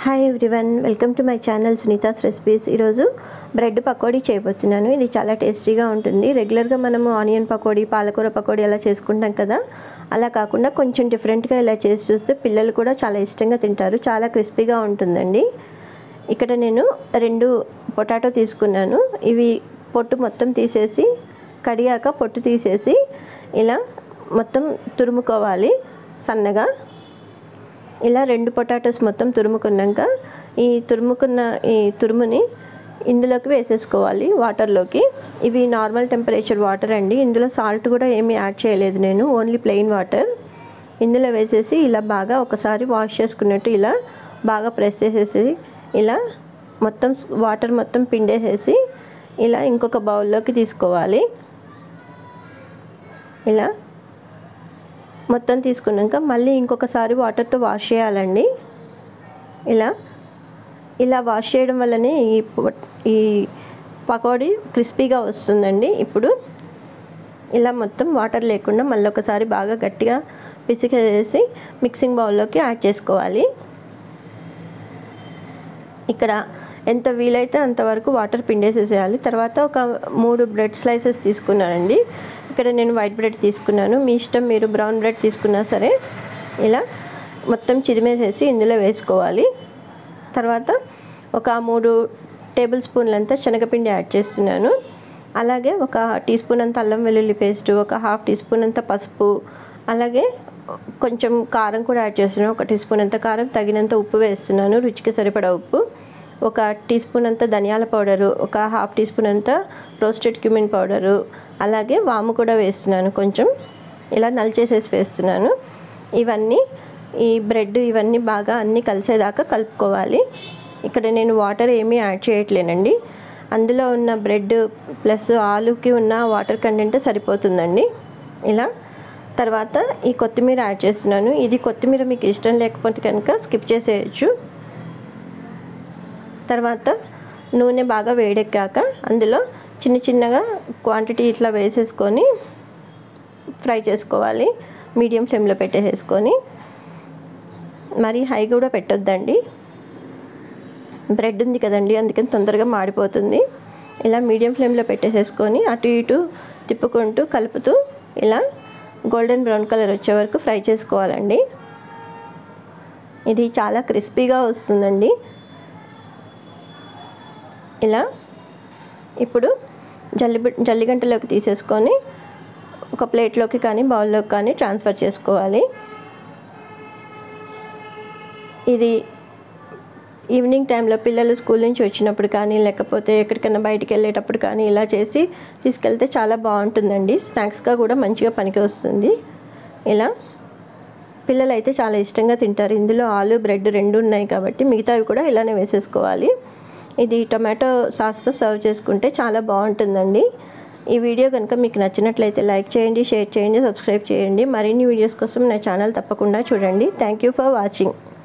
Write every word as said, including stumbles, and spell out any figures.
Hi everyone, welcome to my channel Sunitha's recipes. ఈరోజు bread pakodi చేయబోతున్నాను. ఇది చాలా టేస్టీగా ఉంటుంది. రెగ్యులర్గా మనము ఆనియన్ పకోడీ, పాలకూర పకోడీ అలా చేసుకుంటాం కదా, అలా కాకుండా కొంచెం డిఫరెంట్గా ఇలా చేసి చూస్తే పిల్లలు కూడా చాలా ఇష్టంగా తింటారు. చాలా క్రిస్పీగా ఉంటుందండి. ఇక్కడ నేను రెండు పొటాటో తీసుకున్నాను. ఇవి పొట్టు మొత్తం తీసేసి, కడిగాక పొట్టు తీసేసి ఇలా మొత్తం తురుముకోవాలి సన్నగా. ఇలా రెండు పొటాటోస్ మొత్తం తురుముకున్నాక ఈ తురుముకున్న ఈ తురుముని ఇందులోకి వేసేసుకోవాలి, వాటర్లోకి. ఇవి నార్మల్ టెంపరేచర్ వాటర్ అండి. ఇందులో సాల్ట్ కూడా ఏమీ యాడ్ చేయలేదు నేను, ఓన్లీ ప్లెయిన్ వాటర్. ఇందులో వేసేసి ఇలా బాగా ఒకసారి వాష్ చేసుకున్నట్టు ఇలా బాగా ప్రెస్ చేసేసి ఇలా మొత్తం వాటర్ మొత్తం పిండేసేసి ఇలా ఇంకొక బౌల్లోకి తీసుకోవాలి. ఇలా మొత్తం తీసుకున్నాక మళ్ళీ ఇంకొకసారి వాటర్తో వాష్ చేయాలండి. ఇలా ఇలా వాష్ చేయడం వల్లనే ఈ ఈ పకోడీ క్రిస్పీగా వస్తుందండి. ఇప్పుడు ఇలా మొత్తం వాటర్ లేకుండా మళ్ళీ ఒకసారి బాగా గట్టిగా పిసికేసి మిక్సింగ్ బౌల్లోకి యాడ్ చేసుకోవాలి. ఇక్కడ ఎంత వీలైతే అంతవరకు వాటర్ పిండేసేసేయాలి. తర్వాత ఒక మూడు బ్రెడ్ స్లైసెస్ తీసుకున్నానండి. ఇక్కడ నేను వైట్ బ్రెడ్ తీసుకున్నాను. మీ ఇష్టం, మీరు బ్రౌన్ బ్రెడ్ తీసుకున్నా సరే. ఇలా మొత్తం చిదిమేసేసి ఇందులో వేసుకోవాలి. తర్వాత ఒక మూడు టేబుల్ స్పూన్లంతా శనగపిండి యాడ్ చేస్తున్నాను. అలాగే ఒక టీ స్పూన్ అంత అల్లం వెల్లుల్లి పేస్ట్, ఒక హాఫ్ టీ స్పూన్ అంత పసుపు, అలాగే కొంచెం కారం కూడా యాడ్ చేస్తున్నాను. ఒక టీ స్పూన్ అంత కారం, తగినంత ఉప్పు వేస్తున్నాను, రుచికి సరిపడా ఉప్పు. ఒక టీ స్పూన్ అంత ధనియాల పౌడరు, ఒక హాఫ్ టీ స్పూన్ అంత రోస్టెడ్ క్యూమిన్ పౌడరు, అలాగే వాము కూడా వేస్తున్నాను కొంచెం. ఇలా నలిచేసేసి వేస్తున్నాను. ఇవన్నీ ఈ బ్రెడ్ ఇవన్నీ బాగా అన్నీ కలిసేదాకా కలుపుకోవాలి. ఇక్కడ నేను వాటర్ ఏమీ యాడ్ చేయట్లేనండి. అందులో ఉన్న బ్రెడ్ ప్లస్ ఆలుకి ఉన్న వాటర్ కంటెంట్ సరిపోతుందండి. ఇలా తర్వాత ఈ కొత్తిమీర యాడ్ చేస్తున్నాను. ఇది కొత్తిమీర మీకు ఇష్టం లేకపోతే కనుక స్కిప్ చేసేయచ్చు. తర్వాత నూనె బాగా వేడెక్కాక అందులో చిన్న చిన్నగా క్వాంటిటీ ఇట్లా వేసేసుకొని ఫ్రై చేసుకోవాలి. మీడియం ఫ్లేమ్లో పెట్టేసేసుకొని, మరి హై కూడా పెట్టొద్దండి. బ్రెడ్ ఉంది కదండి, అందుకని తొందరగా మాడిపోతుంది. ఇలా మీడియం ఫ్లేమ్లో పెట్టేసేసుకొని అటు ఇటు తిప్పుకుంటూ కలుపుతూ ఇలా గోల్డెన్ బ్రౌన్ కలర్ వచ్చే వరకు ఫ్రై చేసుకోవాలండి. ఇది చాలా క్రిస్పీగా వస్తుందండి. ఇలా ఇప్పుడు జల్లి జల్లిగంటలోకి తీసేసుకొని ఒక ప్లేట్లోకి కానీ బౌల్లోకి కానీ ట్రాన్స్ఫర్ చేసుకోవాలి. ఇది ఈవినింగ్ టైంలో పిల్లలు స్కూల్ నుంచి వచ్చినప్పుడు కానీ, లేకపోతే ఎక్కడికైనా బయటికి వెళ్ళేటప్పుడు కానీ ఇలా చేసి తీసుకెళ్తే చాలా బాగుంటుందండి. స్నాక్స్గా కూడా మంచిగా పనికి వస్తుంది. ఇలా పిల్లలు అయితే చాలా ఇష్టంగా తింటారు. ఇందులో ఆలు బ్రెడ్ రెండు ఉన్నాయి కాబట్టి మిగతావి కూడా ఇలానే వేసేసుకోవాలి. ఇది టొమాటో సాస్తో సర్వ్ చేసుకుంటే చాలా బాగుంటుందండి. ఈ వీడియో కనుక మీకు నచ్చినట్లయితే లైక్ చేయండి, షేర్ చేయండి, సబ్స్క్రైబ్ చేయండి. మరిన్ని వీడియోస్ కోసం నా ఛానల్ తప్పకుండా చూడండి. Thank you for watching.